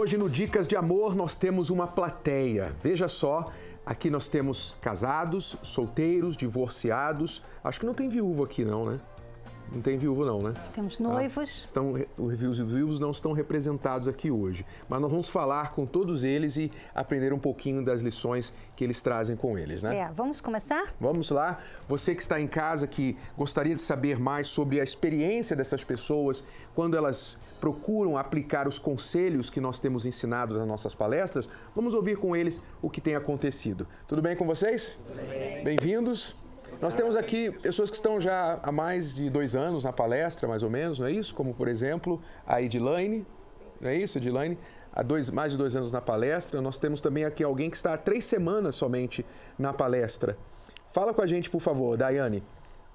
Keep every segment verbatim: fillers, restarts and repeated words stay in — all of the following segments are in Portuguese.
Hoje no Dicas de Amor nós temos uma plateia. Veja só, aqui nós temos casados, solteiros, divorciados. Acho que não tem viúvo aqui não, né? Não tem viúvo não, né? Temos noivos. Ah, estão, os viúvos não estão representados aqui hoje. Mas nós vamos falar com todos eles e aprender um pouquinho das lições que eles trazem com eles, né? É, vamos começar? Vamos lá. Você que está em casa, que gostaria de saber mais sobre a experiência dessas pessoas quando elas procuram aplicar os conselhos que nós temos ensinado nas nossas palestras, vamos ouvir com eles o que tem acontecido. Tudo bem com vocês? Tudo bem. Bem-vindos. Nós temos aqui pessoas que estão já há mais de dois anos na palestra, mais ou menos, não é isso? Como, por exemplo, a Edilaine, não é isso, Edilaine? Há dois, mais de dois anos na palestra. Nós temos também aqui alguém que está há três semanas somente na palestra. Fala com a gente, por favor, Daiane.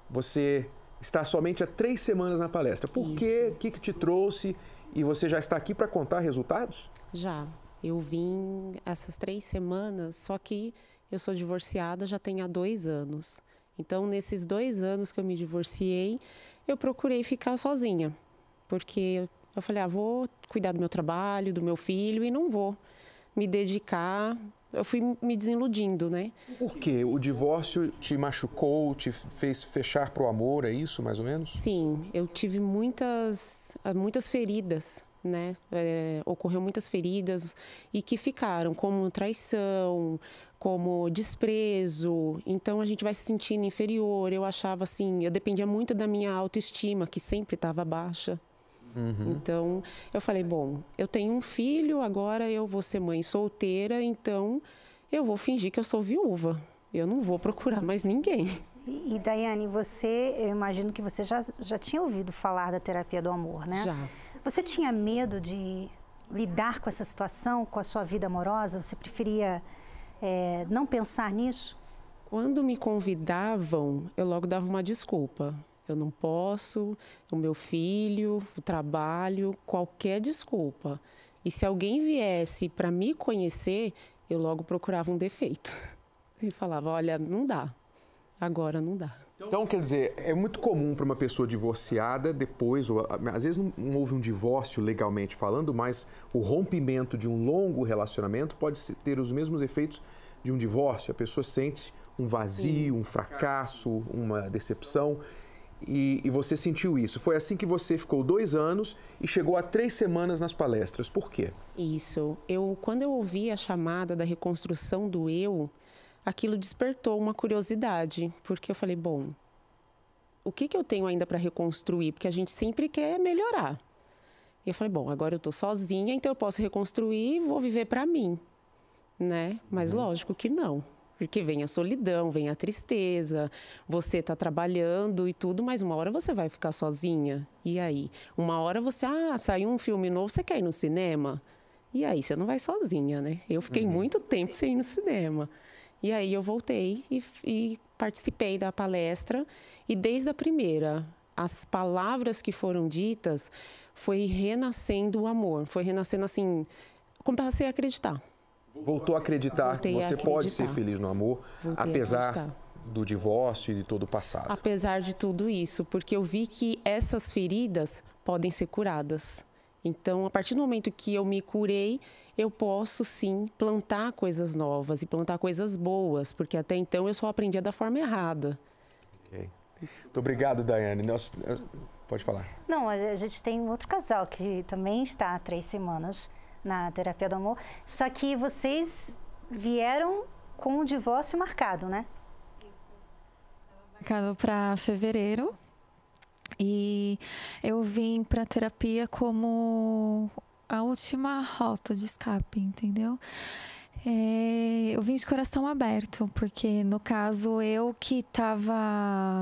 Você está somente há três semanas na palestra. Por quê? O que, que te trouxe? E você já está aqui para contar resultados? Já. Eu vim essas três semanas, só que eu sou divorciada já tem há dois anos. Então, nesses dois anos que eu me divorciei, eu procurei ficar sozinha. Porque eu falei, ah, vou cuidar do meu trabalho, do meu filho e não vou me dedicar. Eu fui me desiludindo, né? Por quê? O divórcio te machucou, te fez fechar para o amor, é isso, mais ou menos? Sim, eu tive muitas, muitas feridas, né? É, ocorreu muitas feridas e que ficaram, como traição, como desprezo. Então a gente vai se sentindo inferior. Eu achava assim, eu dependia muito da minha autoestima, que sempre estava baixa. Uhum. Então eu falei, bom, eu tenho um filho, agora eu vou ser mãe solteira, então eu vou fingir que eu sou viúva. Eu não vou procurar mais ninguém. E, e Daiane, você, eu imagino que você já, já tinha ouvido falar da terapia do amor, né? Já. Você tinha medo de lidar com essa situação, com a sua vida amorosa? Você preferia é, não pensar nisso? Quando me convidavam, eu logo dava uma desculpa. Eu não posso, o meu filho, o trabalho, qualquer desculpa. E se alguém viesse para me conhecer, eu logo procurava um defeito. E falava, olha, não dá, agora não dá. Então, quer dizer, é muito comum para uma pessoa divorciada, depois, ou, às vezes não, não houve um divórcio legalmente falando, mas o rompimento de um longo relacionamento pode ter os mesmos efeitos de um divórcio. A pessoa sente um vazio, Sim. um fracasso, uma decepção. E, e você sentiu isso. Foi assim que você ficou dois anos e chegou a três semanas nas palestras. Por quê? Isso. Eu, quando eu ouvi a chamada da reconstrução do eu, aquilo despertou uma curiosidade. Porque eu falei, bom, o que, que eu tenho ainda para reconstruir? Porque a gente sempre quer melhorar. E eu falei, bom, agora eu estou sozinha, então eu posso reconstruir e vou viver para mim, né? Mas uhum. lógico que não. Porque vem a solidão, vem a tristeza, você está trabalhando e tudo, mas uma hora você vai ficar sozinha. E aí? Uma hora você, ah, saiu um filme novo, você quer ir no cinema? E aí? Você não vai sozinha, né? Eu fiquei uhum. muito tempo sem ir no cinema. E aí eu voltei e, e participei da palestra. E desde a primeira, as palavras que foram ditas, foi renascendo o amor. Foi renascendo assim, comecei a acreditar. Voltou a acreditar Voltei que você acreditar. pode ser feliz no amor, Voltei apesar do divórcio e de todo o passado. Apesar de tudo isso, porque eu vi que essas feridas podem ser curadas. Então, a partir do momento que eu me curei, eu posso sim plantar coisas novas e plantar coisas boas, porque até então eu só aprendia da forma errada. Ok. Muito obrigado, Daiane. Nós... Pode falar. Não, a gente tem um outro casal que também está há três semanas na terapia do amor, só que vocês vieram com o divórcio marcado, né? Marcado para fevereiro e eu vim para terapia como a última rota de escape, entendeu? É, eu vim de coração aberto, porque no caso eu que estava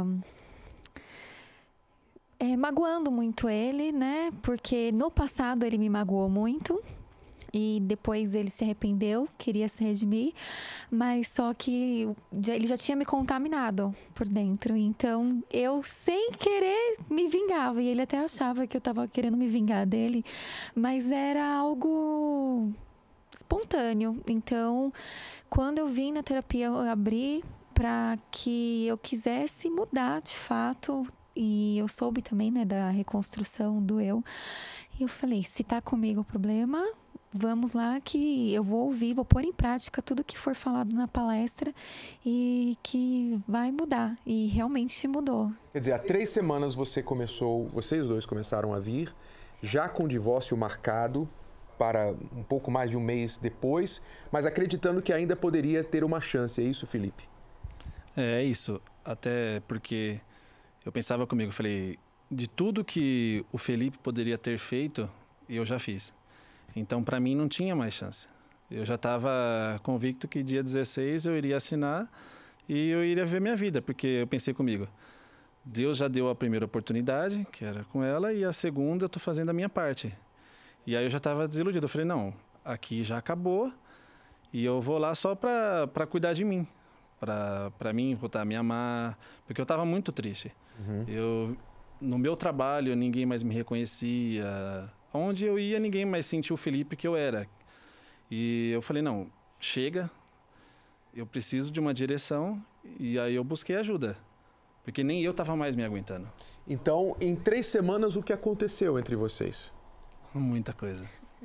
é, magoando muito ele, né? Porque no passado ele me magoou muito. E depois ele se arrependeu, queria se redimir, mas só que ele já tinha me contaminado por dentro. Então, eu, sem querer, me vingava. E ele até achava que eu estava querendo me vingar dele, mas era algo espontâneo. Então, quando eu vim na terapia, eu abri para que eu quisesse mudar, de fato. E eu soube também, né, da reconstrução do eu. E eu falei, se tá comigo o problema, vamos lá que eu vou ouvir, vou pôr em prática tudo que for falado na palestra e que vai mudar. E realmente mudou. Quer dizer, há três semanas você começou, vocês dois começaram a vir, já com o divórcio marcado para um pouco mais de um mês depois, mas acreditando que ainda poderia ter uma chance. É isso, Felipe? É isso. Até porque eu pensava comigo, falei, de tudo que o Felipe poderia ter feito, eu já fiz. Então, para mim, não tinha mais chance. Eu já estava convicto que dia dezesseis eu iria assinar e eu iria ver minha vida, porque eu pensei comigo, Deus já deu a primeira oportunidade, que era com ela, e a segunda eu estou fazendo a minha parte. E aí eu já estava desiludido. Eu falei, não, aqui já acabou e eu vou lá só para cuidar de mim, para mim voltar a me amar, porque eu estava muito triste. Uhum. Eu, no meu trabalho, ninguém mais me reconhecia. Onde eu ia, ninguém mais sentia o Felipe que eu era. E eu falei, não, chega, eu preciso de uma direção. E aí eu busquei ajuda, porque nem eu estava mais me aguentando. Então, em três semanas, o que aconteceu entre vocês? Muita coisa.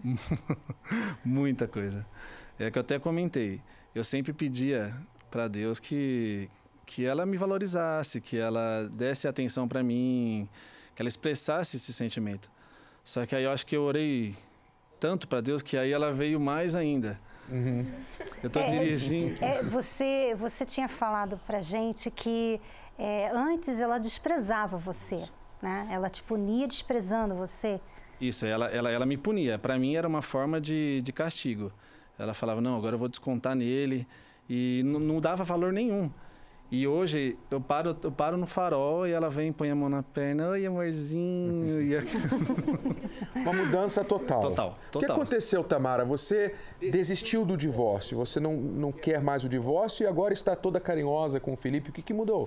Muita coisa. É que eu até comentei. Eu sempre pedia para Deus que, que ela me valorizasse, que ela desse atenção para mim, que ela expressasse esse sentimento. Só que aí eu acho que eu orei tanto para Deus que aí ela veio mais ainda. Uhum. Eu estou é, dirigindo... É, você, você tinha falado para gente que é, antes ela desprezava você, né? Ela te punia desprezando você. Isso, ela, ela, ela me punia. Para mim era uma forma de, de castigo. Ela falava, não, agora eu vou descontar nele. E não, não dava valor nenhum. E hoje eu paro, eu paro no farol e ela vem, põe a mão na perna, oi amorzinho. E... Uma mudança total. Total, total. O que aconteceu, Tamara? Você desistiu do divórcio, você não, não quer mais o divórcio e agora está toda carinhosa com o Felipe. O que, que mudou?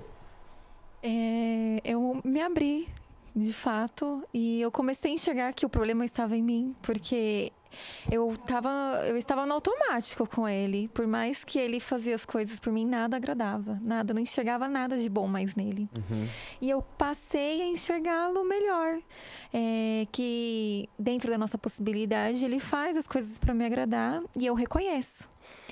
É, eu me abri, de fato, e eu comecei a enxergar que o problema estava em mim, porque... Eu, tava, eu estava no automático com ele. Por mais que ele fazia as coisas por mim, nada agradava. Nada, não enxergava nada de bom mais nele. Uhum. E eu passei a enxergá-lo melhor. É, que dentro da nossa possibilidade, ele faz as coisas para me agradar e eu reconheço.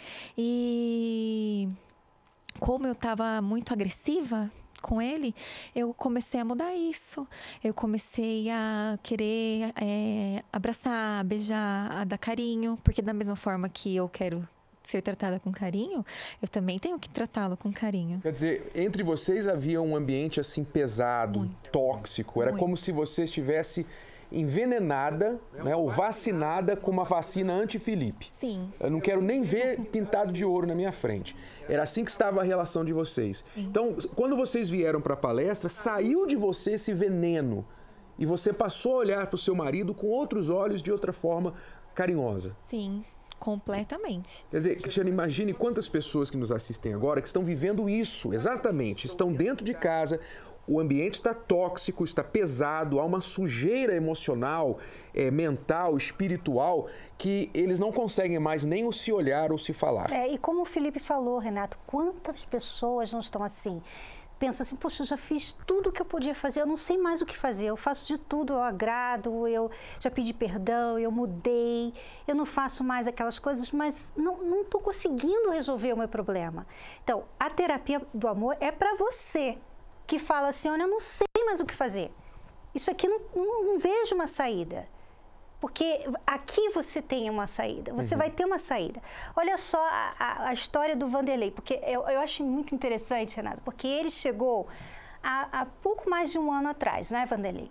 E como eu estava muito agressiva com ele, eu comecei a mudar isso. Eu comecei a querer é, abraçar, beijar, a dar carinho, porque da mesma forma que eu quero ser tratada com carinho, eu também tenho que tratá-lo com carinho. Quer dizer, entre vocês havia um ambiente assim pesado, muito, tóxico. Era muito. Como se você estivesse envenenada, né, ou vacinada com uma vacina anti-Felipe. Sim. Eu não quero nem ver pintado de ouro na minha frente. Era assim que estava a relação de vocês. Sim. Então, quando vocês vieram para a palestra, saiu de você esse veneno e você passou a olhar para o seu marido com outros olhos, de outra forma carinhosa. Sim, completamente. Quer dizer, Cristiane, imagine quantas pessoas que nos assistem agora que estão vivendo isso, exatamente, estão dentro de casa. O ambiente está tóxico, está pesado, há uma sujeira emocional, é, mental, espiritual, que eles não conseguem mais nem se olhar ou se falar. É, e como o Felipe falou, Renato, quantas pessoas não estão assim? Pensam assim, poxa, eu já fiz tudo o que eu podia fazer, eu não sei mais o que fazer, eu faço de tudo, eu agrado, eu já pedi perdão, eu mudei, eu não faço mais aquelas coisas, mas não estou conseguindo resolver o meu problema. Então, a terapia do amor é para você, que fala assim, olha, eu não sei mais o que fazer. Isso aqui não, não, não vejo uma saída. Porque aqui você tem uma saída, você uhum. vai ter uma saída. Olha só a, a, a história do Vanderlei, porque eu, eu acho muito interessante, Renato, porque ele chegou há, há pouco mais de um ano atrás, não é, Vanderlei?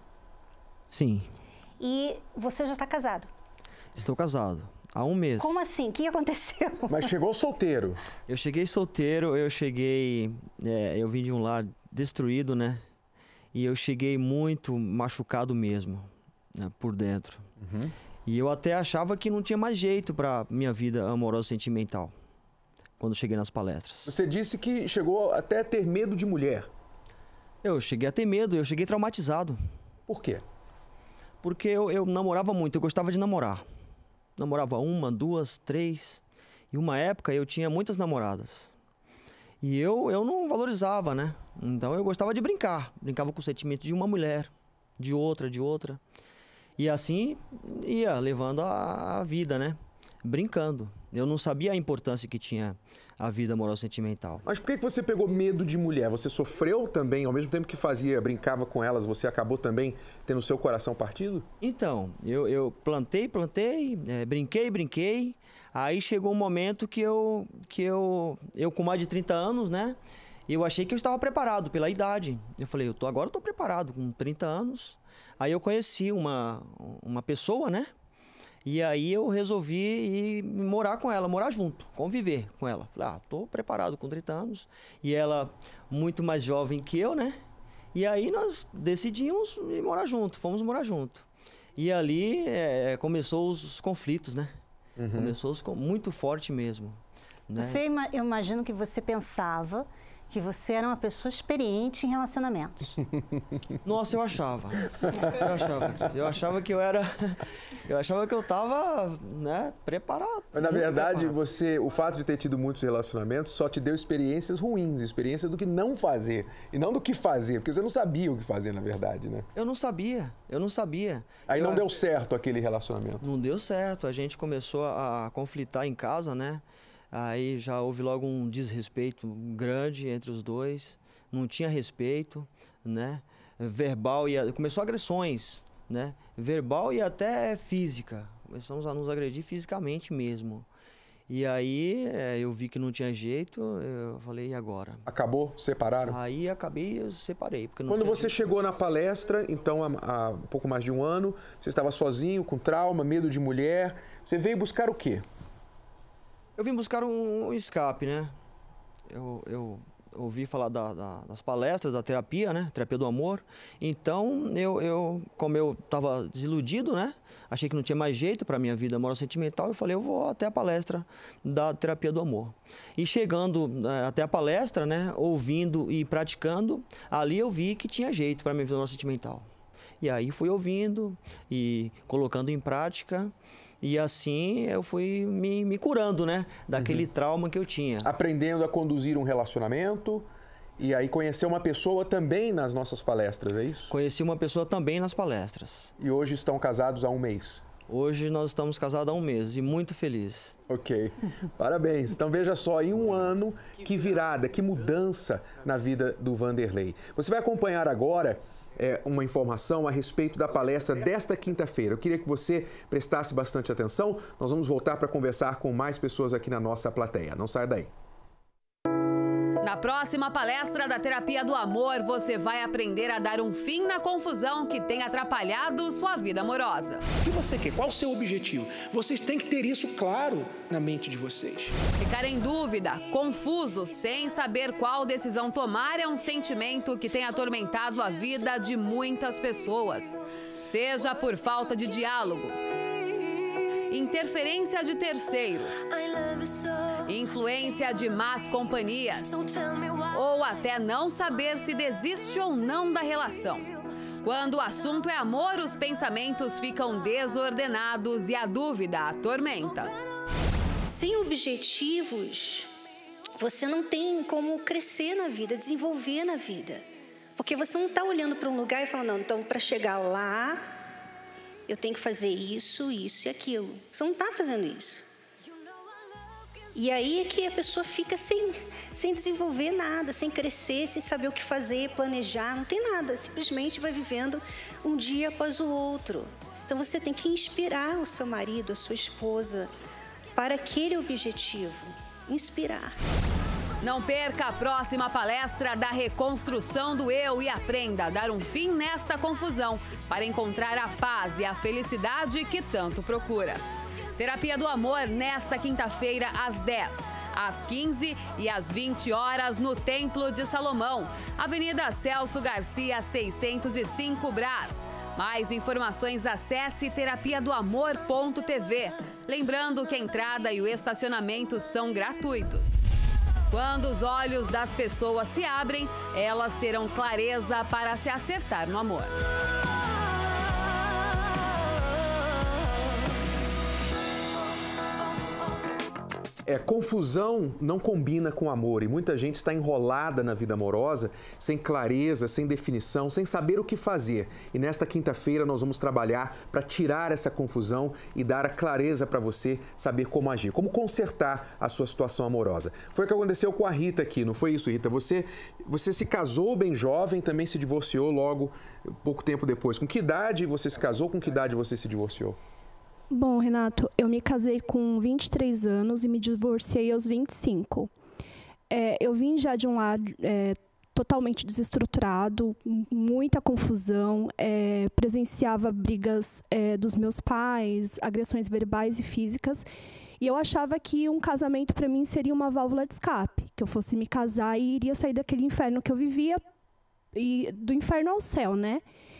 Sim. E você já está casado? Estou casado. Há um mês. Como assim? O que aconteceu? Mas chegou solteiro. Eu cheguei solteiro, eu cheguei... É, eu vim de um lar destruído, né? E eu cheguei muito machucado mesmo, né? Por dentro. Uhum. E eu até achava que não tinha mais jeito para minha vida amorosa e sentimental, quando cheguei nas palestras. Você disse que chegou até a ter medo de mulher. Eu cheguei a ter medo, eu cheguei traumatizado. Por quê? Porque eu, eu namorava muito, eu gostava de namorar. Namorava uma, duas, três. E uma época eu tinha muitas namoradas. E eu, eu não valorizava, né? Então eu gostava de brincar. Brincava com o sentimento de uma mulher, de outra, de outra. E assim ia levando a, a vida, né? brincando. Eu não sabia a importância que tinha a vida amorosa sentimental. Mas por que que você pegou medo de mulher? Você sofreu também, ao mesmo tempo que fazia, brincava com elas, você acabou também tendo seu coração partido? Então, eu, eu plantei, plantei, é, brinquei, brinquei. Aí chegou um momento que eu, que eu, eu com mais de trinta anos, né? Eu achei que eu estava preparado pela idade. Eu falei, eu tô, agora eu tô preparado, com trinta anos. Aí eu conheci uma, uma pessoa, né? E aí eu resolvi ir morar com ela, morar junto, conviver com ela. Falei, ah, tô preparado com trinta anos. E ela muito mais jovem que eu, né? E aí nós decidimos ir morar junto, fomos morar junto. E ali é, começou os conflitos, né? Uhum. Começou os, muito forte mesmo. Né? Você, eu imagino que você pensava que você era uma pessoa experiente em relacionamentos. Nossa, eu achava. Eu achava. Eu achava que eu era... Eu achava que eu estava, né, preparado. Mas, na verdade, preparado. você, o fato de ter tido muitos relacionamentos só te deu experiências ruins, experiência do que não fazer, e não do que fazer, porque você não sabia o que fazer, na verdade, né? Eu não sabia, eu não sabia. Aí eu não deu certo aquele relacionamento. Não deu certo, a gente começou a, a conflitar em casa, né? Aí já houve logo um desrespeito grande entre os dois, não tinha respeito, né? Verbal e começou agressões, né? Verbal e até física. Começamos a nos agredir fisicamente mesmo. E aí é, eu vi que não tinha jeito, eu falei, e agora? Acabou? Separaram? Aí acabei, eu separei. Porque não Quando tinha você jeito. chegou na palestra, então há, há um pouco mais de um ano, você estava sozinho, com trauma, medo de mulher, você veio buscar o quê? Eu vim buscar um escape, né? Eu, eu ouvi falar da, da, das palestras, da terapia, né? Terapia do amor. Então, eu, eu como eu estava desiludido, né? Achei que não tinha mais jeito para a minha vida amorosa sentimental. Eu falei, eu vou até a palestra da terapia do amor. E chegando é, até a palestra, né? Ouvindo e praticando, ali eu vi que tinha jeito para a minha vida amorosa sentimental. E aí fui ouvindo e colocando em prática. E assim eu fui me, me curando, né? Daquele uhum. trauma que eu tinha. Aprendendo a conduzir um relacionamento e aí conhecer uma pessoa também nas nossas palestras, é isso? Conheci uma pessoa também nas palestras. E hoje estão casados há um mês? Hoje nós estamos casados há um mês e muito felizes. Ok, parabéns. Então veja só, em um ano, que virada, que mudança na vida do Vanderlei. Você vai acompanhar agora... É, uma informação a respeito da palestra desta quinta-feira. Eu queria que você prestasse bastante atenção. Nós vamos voltar para conversar com mais pessoas aqui na nossa plateia. Não saia daí. Na próxima palestra da Terapia do Amor, você vai aprender a dar um fim na confusão que tem atrapalhado sua vida amorosa. O que você quer? Qual o seu objetivo? Vocês têm que ter isso claro na mente de vocês. Ficar em dúvida, confuso, sem saber qual decisão tomar é um sentimento que tem atormentado a vida de muitas pessoas. Seja por falta de diálogo, interferência de terceiros, influência de más companhias, ou até não saber se desiste ou não da relação. Quando o assunto é amor, os pensamentos ficam desordenados e a dúvida atormenta. Sem objetivos, você não tem como crescer na vida, desenvolver na vida. Porque você não está olhando para um lugar e falando, não, então para chegar lá, eu tenho que fazer isso, isso e aquilo. Você não está fazendo isso. E aí é que a pessoa fica sem, sem desenvolver nada, sem crescer, sem saber o que fazer, planejar, não tem nada. Simplesmente vai vivendo um dia após o outro. Então você tem que inspirar o seu marido, a sua esposa, para aquele objetivo. Inspirar. Não perca a próxima palestra da Reconstrução do Eu e aprenda a dar um fim nessa confusão para encontrar a paz e a felicidade que tanto procura. Terapia do Amor nesta quinta-feira às dez, às quinze e às vinte horas no Templo de Salomão, Avenida Celso Garcia, seiscentos e cinco Brás. Mais informações, acesse terapia do amor ponto t v. Lembrando que a entrada e o estacionamento são gratuitos. Quando os olhos das pessoas se abrem, elas terão clareza para se acertar no amor. É, confusão não combina com amor e muita gente está enrolada na vida amorosa, sem clareza, sem definição, sem saber o que fazer. E nesta quinta-feira nós vamos trabalhar para tirar essa confusão e dar a clareza para você saber como agir, como consertar a sua situação amorosa. Foi o que aconteceu com a Rita aqui, não foi isso, Rita? Você, você se casou bem jovem, também se divorciou logo, pouco tempo depois. Com que idade você se casou, com que idade você se divorciou? Bom, Renato, eu me casei com vinte e três anos e me divorciei aos vinte e cinco. É, eu vim já de um lar é, totalmente desestruturado, muita confusão, é, presenciava brigas é, dos meus pais, agressões verbais e físicas, e eu achava que um casamento para mim seria uma válvula de escape, que eu fosse me casar e iria sair daquele inferno que eu vivia, e do inferno ao céu, né?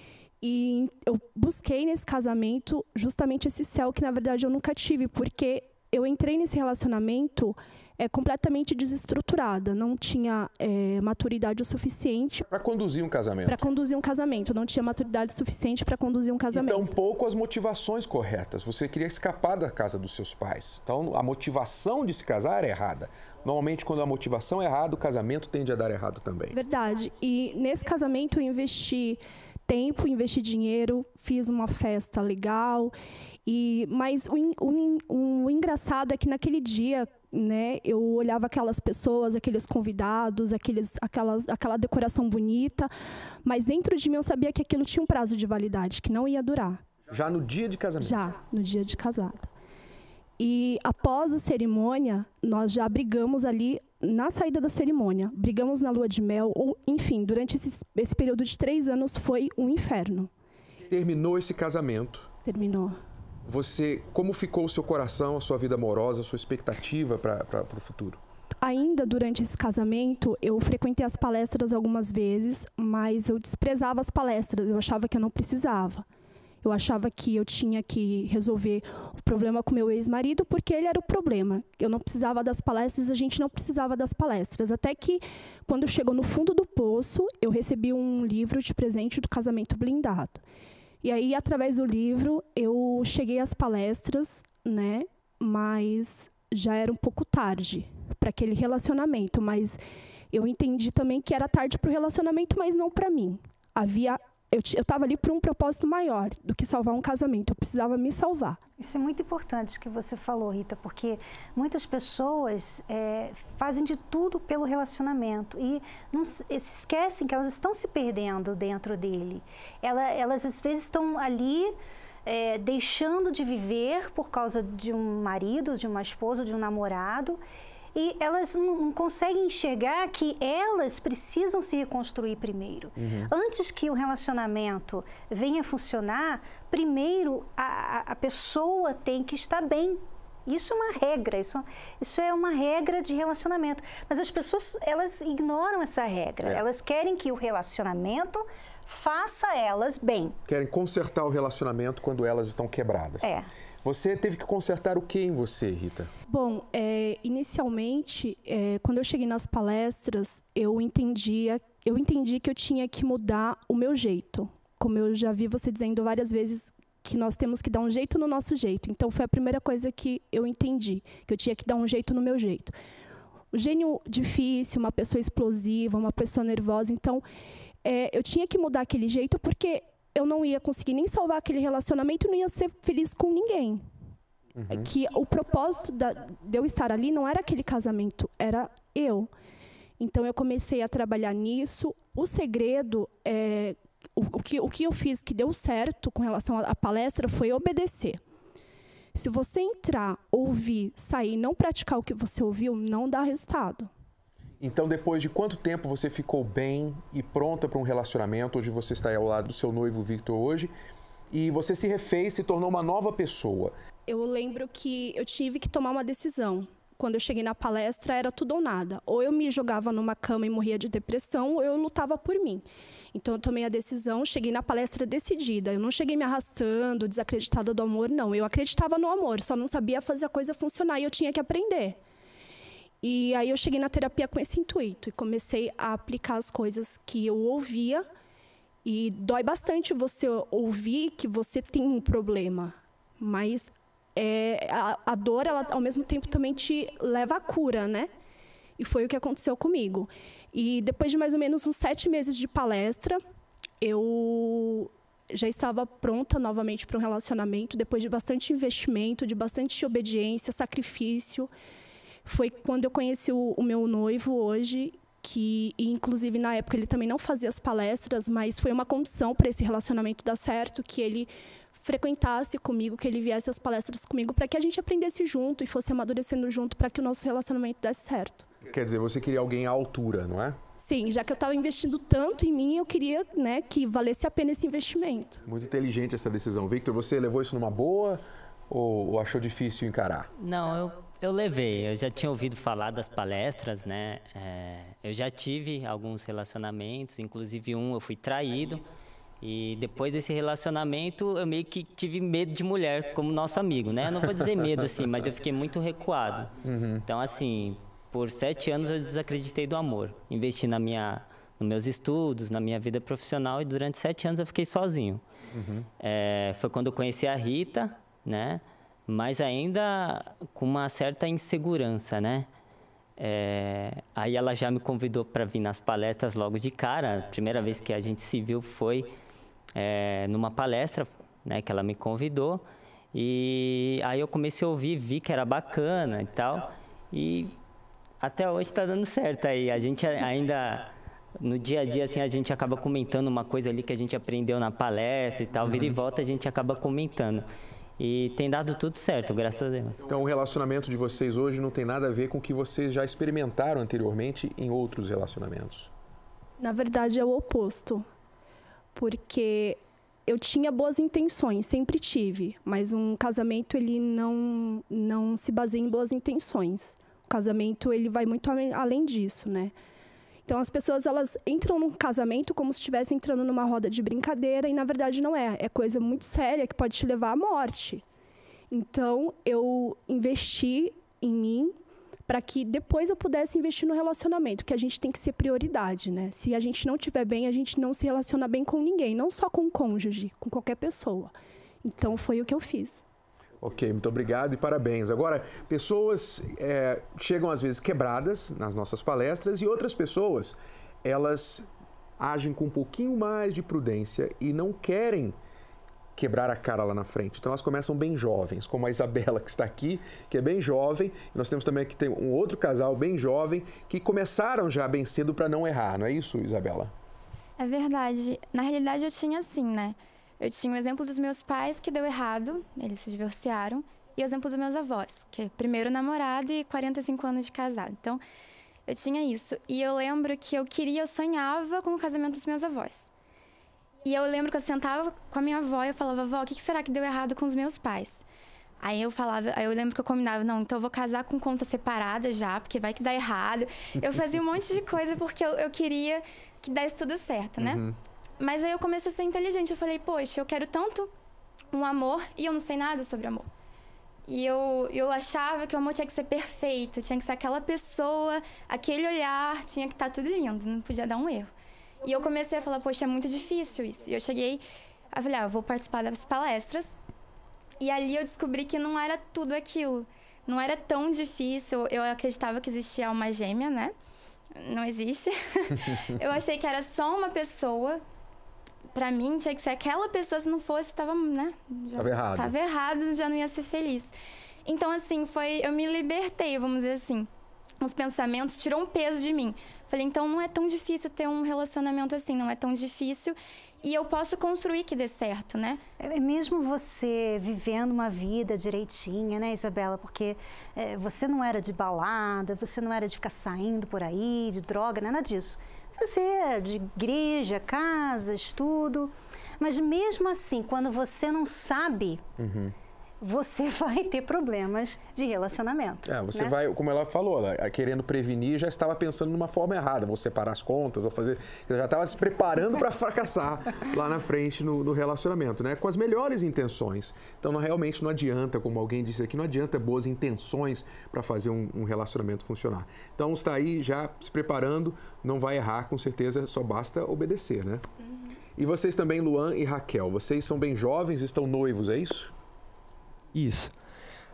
E eu busquei nesse casamento justamente esse céu que, na verdade, eu nunca tive, porque eu entrei nesse relacionamento é, completamente desestruturada, não tinha é, maturidade o suficiente... Para conduzir um casamento. Para conduzir um casamento, não tinha maturidade suficiente para conduzir um casamento. E tampouco as motivações corretas, você queria escapar da casa dos seus pais, então a motivação de se casar é errada. Normalmente, quando a motivação é errada, o casamento tende a dar errado também. Verdade, e nesse casamento eu investi... tempo, investi dinheiro, fiz uma festa legal, e, mas o, o, o engraçado é que naquele dia, né, eu olhava aquelas pessoas, aqueles convidados, aqueles, aquelas, aquela decoração bonita, mas dentro de mim eu sabia que aquilo tinha um prazo de validade, que não ia durar. Já no dia de casamento? Já, no dia de casada. E após a cerimônia, nós já brigamos ali na saída da cerimônia. Brigamos na lua de mel, ou, enfim, durante esse, esse período de três anos foi um inferno. Terminou esse casamento. Terminou. Você, como ficou o seu coração, a sua vida amorosa, a sua expectativa para o futuro? Ainda durante esse casamento, eu frequentei as palestras algumas vezes, mas eu desprezava as palestras, eu achava que eu não precisava. Eu achava que eu tinha que resolver o problema com meu ex-marido porque ele era o problema. Eu não precisava das palestras, a gente não precisava das palestras. Até que, quando chegou no fundo do poço, eu recebi um livro de presente do Casamento Blindado. E aí, através do livro, eu cheguei às palestras, né? Mas já era um pouco tarde para aquele relacionamento. Mas eu entendi também que era tarde para o relacionamento, mas não para mim. Havia... Eu estava ali por um propósito maior do que salvar um casamento. Eu precisava me salvar. Isso é muito importante que você falou, Rita, porque muitas pessoas é, fazem de tudo pelo relacionamento e não se esquecem que elas estão se perdendo dentro dele. Ela, elas, às vezes, estão ali é, deixando de viver por causa de um marido, de uma esposa, de um namorado. E elas não conseguem enxergar que elas precisam se reconstruir primeiro. Uhum. Antes que o relacionamento venha funcionar, primeiro a, a pessoa tem que estar bem. Isso é uma regra, isso, isso é uma regra de relacionamento. Mas as pessoas, elas ignoram essa regra. É. Elas querem que o relacionamento faça elas bem. Querem consertar o relacionamento quando elas estão quebradas. É. Você teve que consertar o que em você, Rita? Bom, é, inicialmente, é, quando eu cheguei nas palestras, eu entendia, eu entendi que eu tinha que mudar o meu jeito. Como eu já vi você dizendo várias vezes que nós temos que dar um jeito no nosso jeito. Então, foi a primeira coisa que eu entendi, que eu tinha que dar um jeito no meu jeito. O gênio difícil, uma pessoa explosiva, uma pessoa nervosa. Então, é, eu tinha que mudar aquele jeito porque eu não ia conseguir nem salvar aquele relacionamento e não ia ser feliz com ninguém. Uhum. É que o propósito da, de eu estar ali não era aquele casamento, era eu. Então, eu comecei a trabalhar nisso. O segredo, é, o, o, que, o que eu fiz que deu certo com relação à palestra foi obedecer. Se você entrar, ouvir, sair, não praticar o que você ouviu, não dá resultado. Então, depois de quanto tempo você ficou bem e pronta para um relacionamento? Hoje você está aí ao lado do seu noivo, Victor, hoje, e você se refez, se tornou uma nova pessoa. Eu lembro que eu tive que tomar uma decisão. Quando eu cheguei na palestra, era tudo ou nada. Ou eu me jogava numa cama e morria de depressão, ou eu lutava por mim. Então, eu tomei a decisão, cheguei na palestra decidida. Eu não cheguei me arrastando, desacreditada do amor, não. Eu acreditava no amor, só não sabia fazer a coisa funcionar e eu tinha que aprender. E aí eu cheguei na terapia com esse intuito e comecei a aplicar as coisas que eu ouvia. E dói bastante você ouvir que você tem um problema, mas é, a, a dor, ela, ao mesmo tempo, também te leva à cura, né? E foi o que aconteceu comigo. E depois de mais ou menos uns sete meses de palestra, eu já estava pronta novamente para um relacionamento, depois de bastante investimento, de bastante obediência, sacrifício. Foi quando eu conheci o, o meu noivo hoje, que, inclusive, na época, ele também não fazia as palestras, mas foi uma condição para esse relacionamento dar certo, que ele frequentasse comigo, que ele viesse às palestras comigo, para que a gente aprendesse junto e fosse amadurecendo junto, para que o nosso relacionamento desse certo. Quer dizer, você queria alguém à altura, não é? Sim, já que eu estava investindo tanto em mim, eu queria, né, que valesse a pena esse investimento. Muito inteligente essa decisão. Victor, você levou isso numa boa ou, ou achou difícil encarar? Não, eu, eu levei. Eu já tinha ouvido falar das palestras, né? É, eu já tive alguns relacionamentos, inclusive um eu fui traído. E depois desse relacionamento, eu meio que tive medo de mulher, como nosso amigo, né? Eu não vou dizer medo, assim, mas eu fiquei muito recuado. Uhum. Então, assim, por sete anos eu desacreditei do amor. Investi na minha, nos meus estudos, na minha vida profissional, e durante sete anos eu fiquei sozinho. Uhum. É, foi quando eu conheci a Rita, né? Mas ainda com uma certa insegurança, né? É, aí ela já me convidou para vir nas palestras logo de cara. A primeira vez que a gente se viu foi é, numa palestra, né, que ela me convidou. E aí eu comecei a ouvir, vi que era bacana e tal. E até hoje está dando certo aí. A gente ainda, no dia a dia, assim, a gente acaba comentando uma coisa ali que a gente aprendeu na palestra e tal. Vira e volta, a gente acaba comentando. E tem dado tudo certo, graças a Deus. Então, o relacionamento de vocês hoje não tem nada a ver com o que vocês já experimentaram anteriormente em outros relacionamentos? Na verdade, é o oposto. Porque eu tinha boas intenções, sempre tive. Mas um casamento, ele não, não se baseia em boas intenções. O casamento, ele vai muito além disso, né? Então, as pessoas, elas entram num casamento como se estivessem entrando numa roda de brincadeira e, na verdade, não é. É coisa muito séria que pode te levar à morte. Então, eu investi em mim para que depois eu pudesse investir no relacionamento, que a gente tem que ser prioridade, né? Se a gente não estiver bem, a gente não se relaciona bem com ninguém, não só com o cônjuge, com qualquer pessoa. Então, foi o que eu fiz. Ok, muito obrigado e parabéns. Agora, pessoas é, chegam às vezes quebradas nas nossas palestras e outras pessoas, elas agem com um pouquinho mais de prudência e não querem quebrar a cara lá na frente. Então, elas começam bem jovens, como a Isabela, que está aqui, que é bem jovem. E nós temos também aqui tem um outro casal bem jovem que começaram já bem cedo para não errar, não é isso, Isabela? É verdade. Na realidade, eu tinha assim, né? Eu tinha o exemplo dos meus pais, que deu errado, eles se divorciaram, e o exemplo dos meus avós, que é primeiro namorado e quarenta e cinco anos de casado. Então, eu tinha isso. E eu lembro que eu queria, eu sonhava com o casamento dos meus avós. E eu lembro que eu sentava com a minha avó e eu falava, vó, o que será que deu errado com os meus pais? Aí eu falava, aí eu lembro que eu combinava, não, então eu vou casar com conta separada já, porque vai que dá errado. Eu fazia um monte de coisa porque eu, eu queria que desse tudo certo, né? Uhum. Mas aí eu comecei a ser inteligente, eu falei, poxa, eu quero tanto um amor e eu não sei nada sobre amor. E eu, eu achava que o amor tinha que ser perfeito, tinha que ser aquela pessoa, aquele olhar, tinha que estar tudo lindo, não podia dar um erro. E eu comecei a falar, poxa, é muito difícil isso. E eu cheguei, eu falei, ah, eu vou participar das palestras. E ali eu descobri que não era tudo aquilo, não era tão difícil. Eu acreditava que existia alma gêmea, né? Não existe. Eu achei que era só uma pessoa. Pra mim, tinha que ser aquela pessoa, se não fosse, tava, né? Já, tava errado. Tava errado, já não ia ser feliz. Então, assim, foi... Eu me libertei, vamos dizer assim. Os pensamentos tirou um peso de mim. Falei, então não é tão difícil ter um relacionamento assim, não é tão difícil. E eu posso construir que dê certo, né? É mesmo você vivendo uma vida direitinha, né, Isabela? Porque é, você não era de balada, você não era de ficar saindo por aí, de droga, nada disso. Você é de igreja, casa, estudo. Mas mesmo assim, quando você não sabe, uhum. você vai ter problemas de relacionamento. É, você né? vai, como ela falou, ela, querendo prevenir, já estava pensando numa forma errada. Vou separar as contas, vou fazer... Eu já estava se preparando para fracassar lá na frente no, no relacionamento, né? Com as melhores intenções. Então, não, realmente não adianta, como alguém disse aqui, não adianta boas intenções para fazer um, um relacionamento funcionar. Então, está aí já se preparando, não vai errar, com certeza, só basta obedecer, né? Uhum. E vocês também, Luan e Raquel, vocês são bem jovens, estão noivos, é isso? Isso.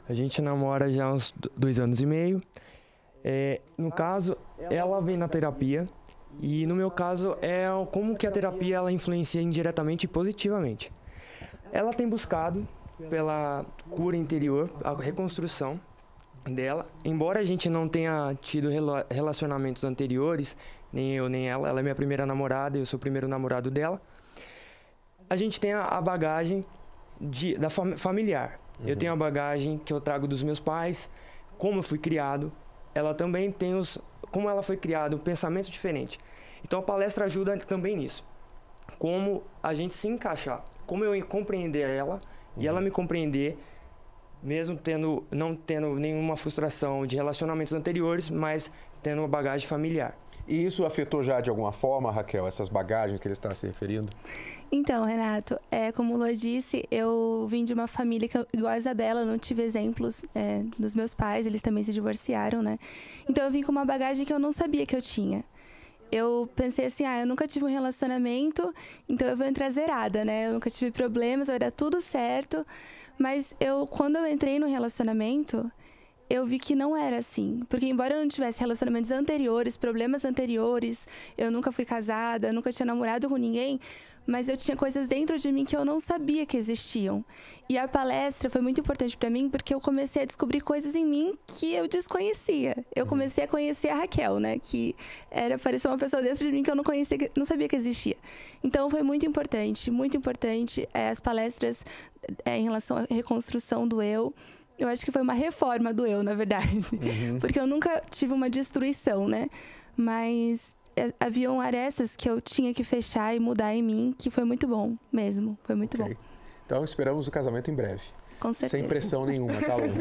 A gente namora já há uns dois anos e meio. É, no caso, ela vem na terapia e no meu caso é como que a terapia ela influencia indiretamente e positivamente. Ela tem buscado pela cura interior, a reconstrução dela. Embora a gente não tenha tido relacionamentos anteriores, nem eu nem ela, ela é minha primeira namorada, eu sou o primeiro namorado dela. A gente tem a bagagem de, da fam familiar. Uhum. Eu tenho a bagagem que eu trago dos meus pais, como eu fui criado. Ela também tem os, como ela foi criada, um pensamento diferente. Então a palestra ajuda também nisso. Como a gente se encaixar, como eu compreender ela uhum. e ela me compreender, mesmo tendo, não tendo nenhuma frustração de relacionamentos anteriores, mas tendo uma bagagem familiar. E isso afetou já de alguma forma, Raquel, essas bagagens que ele está se referindo? Então, Renato, é, como o Lua disse, eu vim de uma família que, igual a Isabela, eu não tive exemplos é, dos meus pais, eles também se divorciaram, né? Então eu vim com uma bagagem que eu não sabia que eu tinha. Eu pensei assim, ah, eu nunca tive um relacionamento, então eu vou entrar zerada, né? Eu nunca tive problemas, vai dar tudo certo. Mas eu, quando eu entrei no relacionamento, eu vi que não era assim. Porque embora eu não tivesse relacionamentos anteriores, problemas anteriores, eu nunca fui casada, nunca tinha namorado com ninguém, mas eu tinha coisas dentro de mim que eu não sabia que existiam. E a palestra foi muito importante para mim porque eu comecei a descobrir coisas em mim que eu desconhecia. Eu comecei a conhecer a Raquel, né? Que era, parecia uma pessoa dentro de mim que eu não conhecia, não sabia que existia. Então foi muito importante, muito importante é, as palestras é, em relação à reconstrução do eu. Eu acho que foi uma reforma do eu, na verdade. Uhum. Porque eu nunca tive uma destruição, né? Mas haviam arestas que eu tinha que fechar e mudar em mim, que foi muito bom mesmo. Foi muito okay. bom. Então esperamos o casamento em breve. Com certeza. Sem pressão nenhuma, tá bom?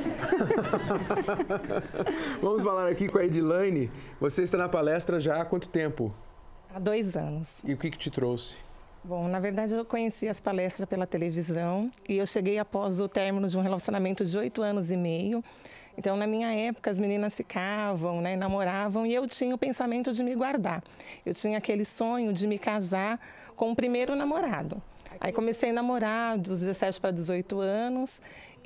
Vamos falar aqui com a Edilane. Você está na palestra já há quanto tempo? Há dois anos. E o que, que te trouxe? Bom, na verdade eu conheci as palestras pela televisão e eu cheguei após o término de um relacionamento de oito anos e meio. Então, na minha época, as meninas ficavam, né, namoravam e eu tinha o pensamento de me guardar. Eu tinha aquele sonho de me casar com o primeiro namorado. Aí comecei a namorar dos dezessete para dezoito anos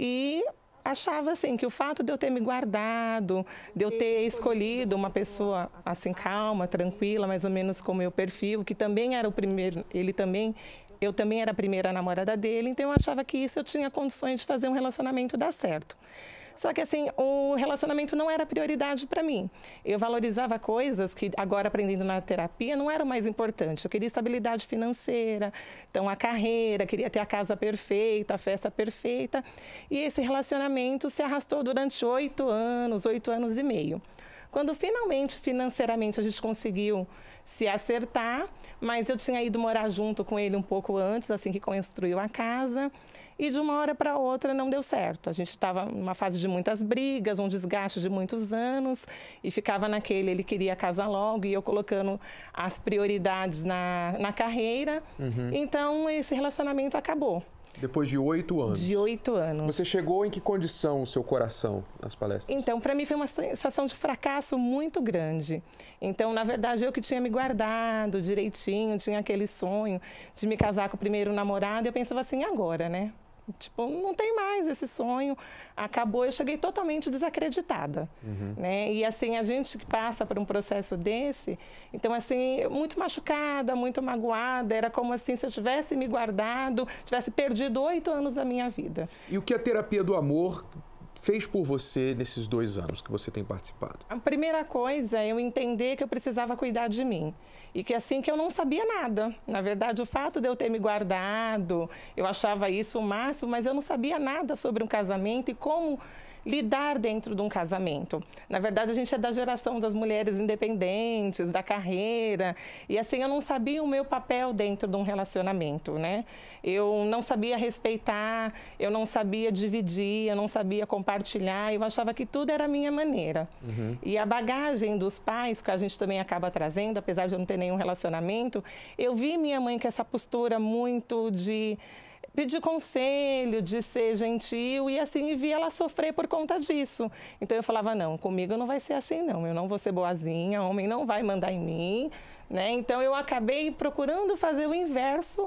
e achava assim que o fato de eu ter me guardado, de eu ter escolhido uma pessoa assim calma, tranquila, mais ou menos com o meu perfil, que também era o primeiro, ele também, eu também era a primeira namorada dele, então eu achava que isso eu tinha condições de fazer um relacionamento dar certo. Só que assim, o relacionamento não era prioridade para mim. Eu valorizava coisas que agora aprendendo na terapia não era o mais importante. Eu queria estabilidade financeira, então a carreira, queria ter a casa perfeita, a festa perfeita. E esse relacionamento se arrastou durante oito anos, oito anos e meio. Quando finalmente, financeiramente, a gente conseguiu se acertar, mas eu tinha ido morar junto com ele um pouco antes, assim que construiu a casa. E de uma hora para outra não deu certo. A gente estava numa fase de muitas brigas, um desgaste de muitos anos e ficava naquele, ele queria casar logo e eu colocando as prioridades na, na carreira. Uhum. Então, esse relacionamento acabou. Depois de oito anos? De oito anos. Você chegou em que condição o seu coração nas palestras? Então, para mim foi uma sensação de fracasso muito grande. Então, na verdade, eu que tinha me guardado direitinho, tinha aquele sonho de me casar com o primeiro namorado, eu pensava assim, agora, né? Tipo, não tem mais esse sonho, acabou, eu cheguei totalmente desacreditada, uhum. né? E assim, a gente que passa por um processo desse, então assim, muito machucada, muito magoada, era como assim, se eu tivesse me guardado, tivesse perdido oito anos da minha vida. E o que a terapia do amor fez por você nesses dois anos que você tem participado? A primeira coisa é eu entender que eu precisava cuidar de mim. E que assim, que eu não sabia nada. Na verdade, o fato de eu ter me guardado, eu achava isso o máximo, mas eu não sabia nada sobre um casamento e como lidar dentro de um casamento. Na verdade, a gente é da geração das mulheres independentes, da carreira, e assim, eu não sabia o meu papel dentro de um relacionamento, né? Eu não sabia respeitar, eu não sabia dividir, eu não sabia compartilhar, eu achava que tudo era a minha maneira. Uhum. E a bagagem dos pais, que a gente também acaba trazendo, apesar de eu não ter nenhum relacionamento, eu vi minha mãe com essa postura muito de pedir conselho, de ser gentil e assim, vi ela sofrer por conta disso. Então eu falava, não, comigo não vai ser assim não, eu não vou ser boazinha, homem não vai mandar em mim, né? Então eu acabei procurando fazer o inverso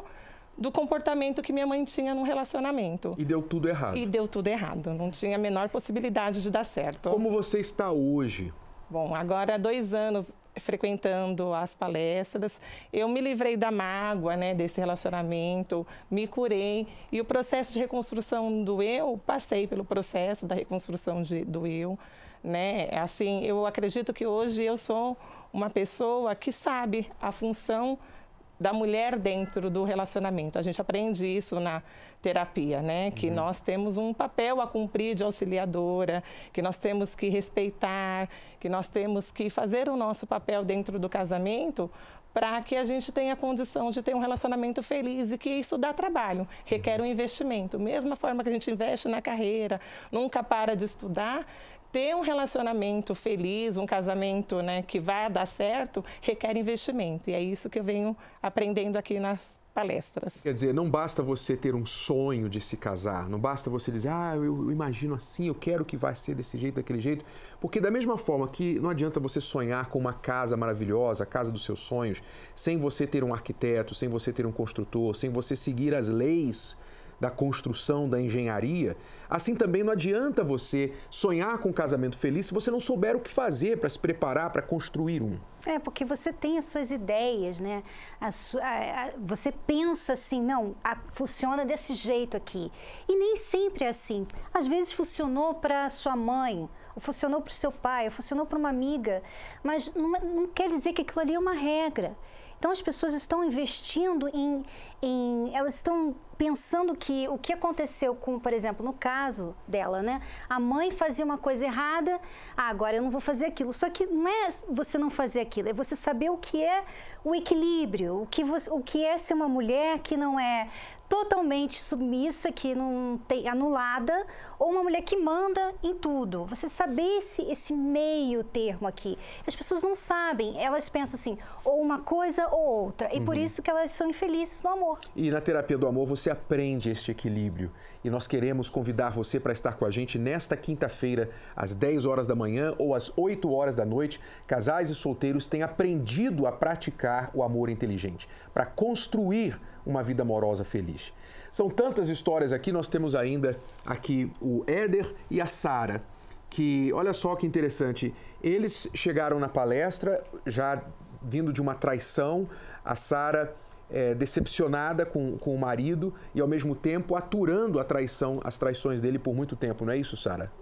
do comportamento que minha mãe tinha no relacionamento. E deu tudo errado. E deu tudo errado. Não tinha a menor possibilidade de dar certo. Como você está hoje? Bom, agora há dois anos frequentando as palestras, eu me livrei da mágoa, né, desse relacionamento, me curei. E o processo de reconstrução do eu, passei pelo processo da reconstrução de, do eu. Né? Assim, eu acredito que hoje eu sou uma pessoa que sabe a função da mulher dentro do relacionamento. A gente aprende isso na terapia, né? Que uhum. nós temos um papel a cumprir de auxiliadora, que nós temos que respeitar, que nós temos que fazer o nosso papel dentro do casamento para que a gente tenha condição de ter um relacionamento feliz e que isso dá trabalho, requer um investimento. Mesma forma que a gente investe na carreira, nunca para de estudar, ter um relacionamento feliz, um casamento, né, que vai dar certo, requer investimento. E é isso que eu venho aprendendo aqui nas palestras. Quer dizer, não basta você ter um sonho de se casar, não basta você dizer, ah, eu, eu imagino assim, eu quero que vai ser desse jeito, daquele jeito, porque da mesma forma que não adianta você sonhar com uma casa maravilhosa, a casa dos seus sonhos, sem você ter um arquiteto, sem você ter um construtor, sem você seguir as leis da construção, da engenharia, assim também não adianta você sonhar com um casamento feliz se você não souber o que fazer para se preparar para construir um. É, porque você tem as suas ideias, né? A sua, a, a, você pensa assim, não, a, funciona desse jeito aqui. E nem sempre é assim. Às vezes funcionou para sua mãe, ou funcionou para o seu pai, ou funcionou para uma amiga, mas não, não quer dizer que aquilo ali é uma regra. Então as pessoas estão investindo em, em, elas estão pensando que o que aconteceu com, por exemplo, no caso dela, né? A mãe fazia uma coisa errada, ah, agora eu não vou fazer aquilo. Só que não é você não fazer aquilo, é você saber o que é o equilíbrio, o que, você, o que é ser uma mulher que não é totalmente submissa, que não tem anulada, ou uma mulher que manda em tudo. Você saber esse, esse meio termo aqui. As pessoas não sabem, elas pensam assim, ou uma coisa ou outra. E uhum. por isso que elas são infelizes no amor. E na terapia do amor você aprende este equilíbrio. E nós queremos convidar você para estar com a gente nesta quinta-feira, às dez horas da manhã ou às oito horas da noite. Casais e solteiros têm aprendido a praticar o amor inteligente, para construir uma vida amorosa feliz. São tantas histórias aqui, nós temos ainda aqui o Éder e a Sara, que, olha só que interessante, eles chegaram na palestra já vindo de uma traição, a Sara é, decepcionada com, com o marido e ao mesmo tempo aturando a traição, as traições dele por muito tempo, não é isso, Sara?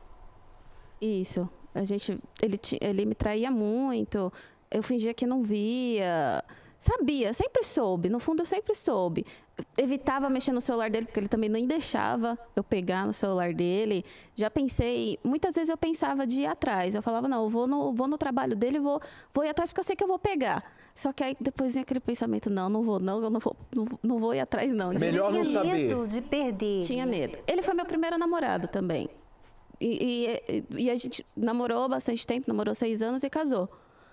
Isso, a gente, ele, ele me traía muito, eu fingia que não via. Sabia, sempre soube, no fundo eu sempre soube. Evitava mexer no celular dele, porque ele também nem deixava eu pegar no celular dele. Já pensei, muitas vezes eu pensava de ir atrás. Eu falava, não, eu vou no, vou no trabalho dele, vou, vou ir atrás porque eu sei que eu vou pegar. Só que aí depois vinha aquele pensamento, não, não vou não, eu não vou, não, não vou ir atrás não. Melhor não saber. Tinha medo de perder. Tinha medo. Ele foi meu primeiro namorado também. E, e, e a gente namorou bastante tempo, namorou seis anos e casou.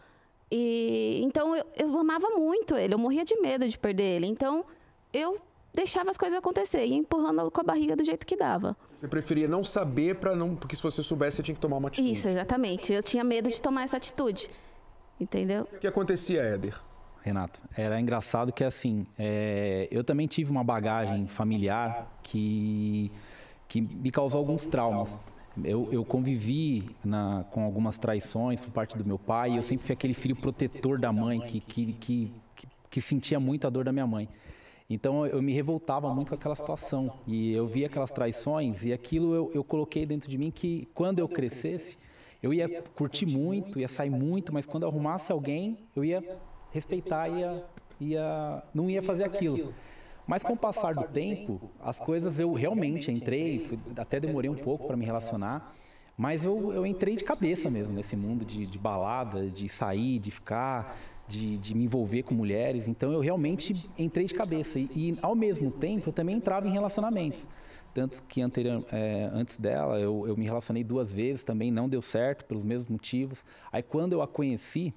E, então, eu, eu amava muito ele, eu morria de medo de perder ele. Então, eu deixava as coisas acontecer, ia empurrando com a barriga do jeito que dava. Você preferia não saber, para não, porque se você soubesse, você tinha que tomar uma atitude. Isso, exatamente. Eu tinha medo de tomar essa atitude, entendeu? O que acontecia, Éder? Renato, era engraçado que, assim, é, eu também tive uma bagagem familiar que, que me causou alguns traumas. Eu, eu convivi na, com algumas traições por parte do meu pai e eu sempre fui aquele filho protetor da mãe que, que, que, que, que sentia muito a dor da minha mãe. Então eu me revoltava muito com aquela situação e eu via aquelas traições e aquilo eu, eu coloquei dentro de mim que quando eu crescesse eu ia curtir muito, ia sair muito, mas quando eu arrumasse alguém eu ia respeitar, ia, ia, não ia fazer aquilo. Mas com o passar do tempo, as coisas eu realmente entrei, fui, até demorei um pouco para me relacionar, mas eu, eu entrei de cabeça mesmo nesse mundo de, de balada, de sair, de ficar, de, de me envolver com mulheres. Então eu realmente entrei de cabeça e, e ao mesmo tempo eu também entrava em relacionamentos. Tanto que anterior, é, antes dela eu, eu me relacionei duas vezes, também não deu certo pelos mesmos motivos. Aí quando eu a conheci,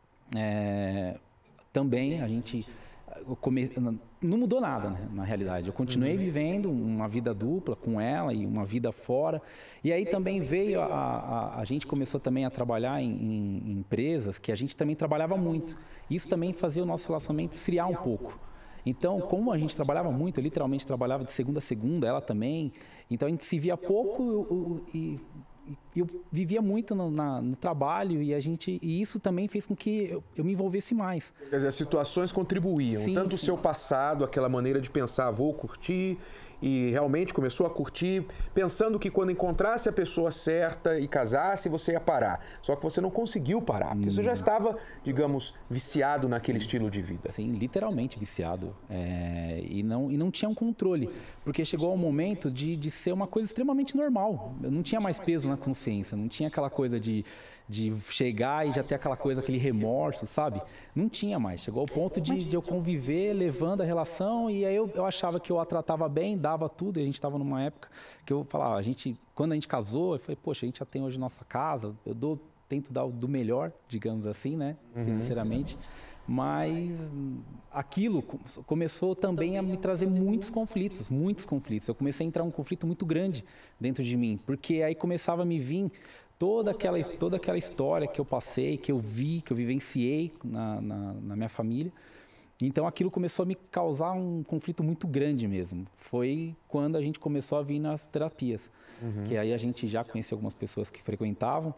é, também a gente... Eu come... Não mudou nada, né, na realidade. Eu continuei vivendo uma vida dupla com ela e uma vida fora. E aí também veio, a, a, a gente começou também a trabalhar em, em, em empresas que a gente também trabalhava muito. Isso também fazia o nosso relacionamento esfriar um pouco. Então, como a gente trabalhava muito, eu literalmente trabalhava de segunda a segunda, ela também, então a gente se via pouco eu, eu, e eu vivia muito no, na, no trabalho e a gente e isso também fez com que eu, eu me envolvesse mais. Quer dizer, as situações contribuíam, sim, tanto sim. o seu passado, aquela maneira de pensar, vou curtir, e realmente começou a curtir, pensando que quando encontrasse a pessoa certa e casasse, você ia parar. Só que você não conseguiu parar, porque você já estava, digamos, viciado naquele Sim. estilo de vida. Sim, literalmente viciado. É, e, não, e não tinha um controle, porque chegou ao momento de, de ser uma coisa extremamente normal. Eu não tinha mais peso na consciência, não tinha aquela coisa de, de chegar e já ter aquela coisa, aquele remorso, sabe? Não tinha mais. Chegou ao ponto de, de eu conviver levando a relação e aí eu, eu achava que eu a tratava bem, dava tudo, e a gente estava numa época que eu falava, a gente, quando a gente casou, eu falei, poxa, a gente já tem hoje nossa casa, eu dou, tento dar o do melhor, digamos assim, né, financeiramente, uhum. Mas aquilo começou também a me trazer muitos conflitos, muitos conflitos. Eu comecei a entrar em um conflito muito grande dentro de mim, porque aí começava a me vir toda aquela, toda aquela história que eu passei, que eu vi, que eu vivenciei na, na, na minha família. Então aquilo começou a me causar um conflito muito grande mesmo. Foi quando a gente começou a vir nas terapias, uhum. que aí a gente já conhecia algumas pessoas que frequentavam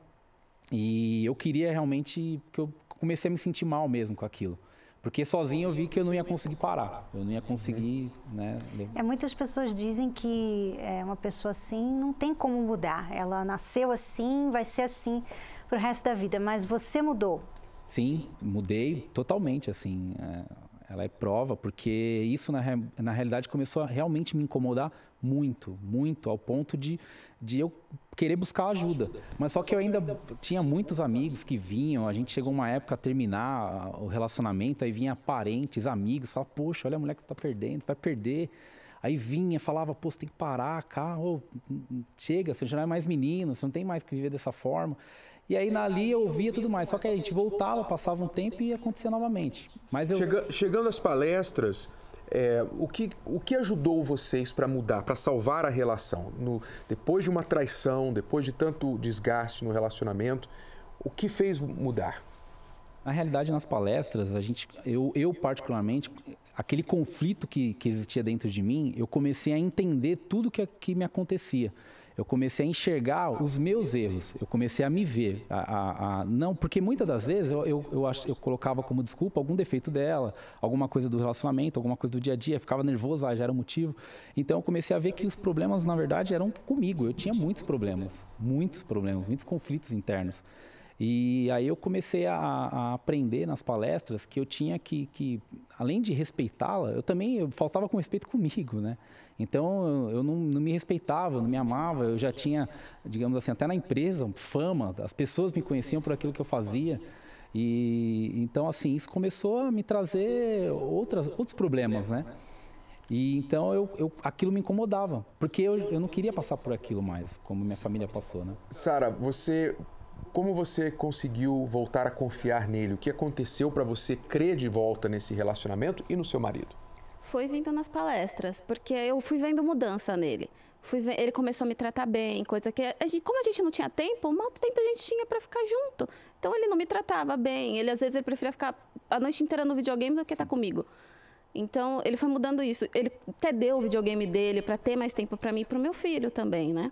e eu queria realmente, que eu comecei a me sentir mal mesmo com aquilo. Porque sozinho eu vi que eu não ia conseguir parar, eu não ia conseguir, né? É, muitas pessoas dizem que é, uma pessoa assim não tem como mudar. Ela nasceu assim, vai ser assim pro resto da vida, mas você mudou. Sim, mudei totalmente, assim. É... Ela é prova, porque isso na, na realidade começou a realmente me incomodar muito, muito, ao ponto de, de eu querer buscar ajuda. Mas só que eu ainda tinha muitos amigos que vinham, a gente chegou uma época a terminar o relacionamento, aí vinha parentes, amigos, falava, poxa, olha a mulher que você tá perdendo, você vai perder. Aí vinha, falava, pô, você tem que parar, cara, oh, chega, você já não é mais menino, você não tem mais que viver dessa forma. E aí, ali, eu ouvia tudo mais. Só que a gente voltava, passava um tempo e ia acontecer novamente. Mas eu... Chega, chegando às palestras, é, o, que, o que ajudou vocês para mudar, para salvar a relação? No, depois de uma traição, depois de tanto desgaste no relacionamento, o que fez mudar? Na realidade, nas palestras, a gente, eu, eu particularmente, aquele conflito que, que existia dentro de mim, eu comecei a entender tudo que, que me acontecia. Eu comecei a enxergar os meus erros, eu comecei a me ver. A, a, a, não, porque muitas das vezes eu, eu, eu, ach, eu colocava como desculpa algum defeito dela, alguma coisa do relacionamento, alguma coisa do dia a dia, ficava nervoso, ah, já era o motivo. Então eu comecei a ver que os problemas, na verdade, eram comigo. Eu tinha muitos problemas, muitos problemas, muitos conflitos internos. E aí eu comecei a, a aprender nas palestras que eu tinha que, que além de respeitá-la, eu também eu faltava com respeito comigo, né? Então eu, eu não, não me respeitava, não me amava, eu já tinha, digamos assim, até na empresa, fama, as pessoas me conheciam por aquilo que eu fazia. E então assim, isso começou a me trazer outras, outros problemas, né? E então eu, eu, aquilo me incomodava, porque eu, eu não queria passar por aquilo mais, como minha família passou, né? Sara, você... Como você conseguiu voltar a confiar nele? O que aconteceu para você crer de volta nesse relacionamento e no seu marido? Foi vindo nas palestras, porque eu fui vendo mudança nele. Fui ver, ele começou a me tratar bem, coisa que... A gente, como a gente não tinha tempo, mal tempo a gente tinha para ficar junto. Então ele não me tratava bem. Ele, às vezes, ele preferia ficar a noite inteira no videogame do que estar comigo. Então ele foi mudando isso. Ele até deu o videogame dele para ter mais tempo para mim e para o meu filho também, né?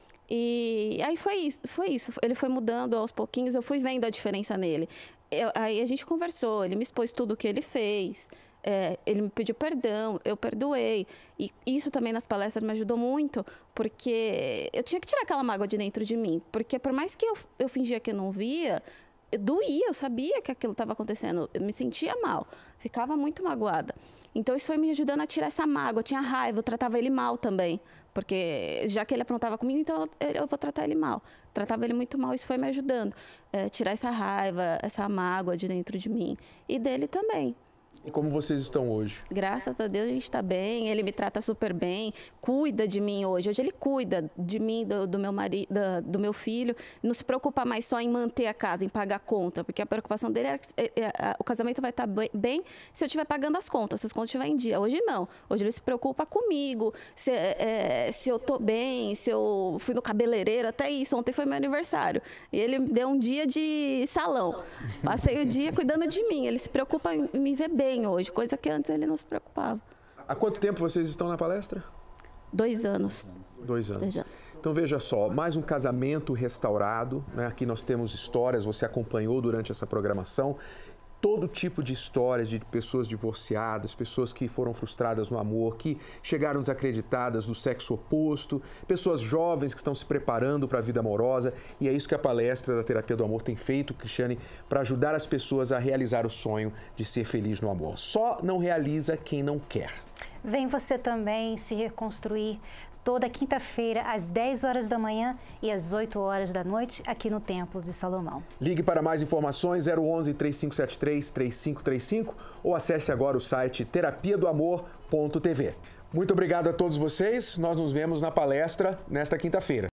E aí foi isso, foi isso, ele foi mudando aos pouquinhos, eu fui vendo a diferença nele. Eu, aí a gente conversou, ele me expôs tudo o que ele fez, é, ele me pediu perdão, eu perdoei. E isso também nas palestras me ajudou muito, porque eu tinha que tirar aquela mágoa de dentro de mim. Porque por mais que eu, eu fingia que eu não via, doía, eu sabia que aquilo estava acontecendo, eu me sentia mal, ficava muito magoada. Então isso foi me ajudando a tirar essa mágoa, eu tinha raiva, eu tratava ele mal também. Porque já que ele aprontava comigo, então eu vou tratar ele mal. Tratava ele muito mal, isso foi me ajudando. É, tirar essa raiva, essa mágoa de dentro de mim. E dele também. E como vocês estão hoje? Graças a Deus a gente está bem, ele me trata super bem, cuida de mim hoje. Hoje ele cuida de mim, do, do meu marido, do, do meu filho. Não se preocupa mais só em manter a casa, em pagar a conta, porque a preocupação dele era que é, é, o casamento vai estar bem se eu estiver pagando as contas, se as contas estiverem em dia. Hoje não. Hoje ele se preocupa comigo, se, é, se eu estou bem, se eu fui no cabeleireiro, até isso. Ontem foi meu aniversário. E ele me deu um dia de salão. Passei o dia cuidando de mim. Ele se preocupa em me ver bem. bem hoje, coisa que antes ele não se preocupava. Há quanto tempo vocês estão na palestra? Dois anos. Dois anos. Dois anos. Então veja só, mais um casamento restaurado, né? Aqui nós temos histórias, você acompanhou durante essa programação, todo tipo de histórias de pessoas divorciadas, pessoas que foram frustradas no amor, que chegaram desacreditadas do sexo oposto, pessoas jovens que estão se preparando para a vida amorosa, e é isso que a palestra da Terapia do Amor tem feito, Cristiane, para ajudar as pessoas a realizar o sonho de ser feliz no amor. Só não realiza quem não quer. Vem você também se reconstruir toda quinta-feira, às dez horas da manhã e às oito horas da noite, aqui no Templo de Salomão. Ligue para mais informações zero onze, três cinco sete três, três cinco três cinco ou acesse agora o site terapia do amor ponto tv. Muito obrigado a todos vocês, nós nos vemos na palestra nesta quinta-feira.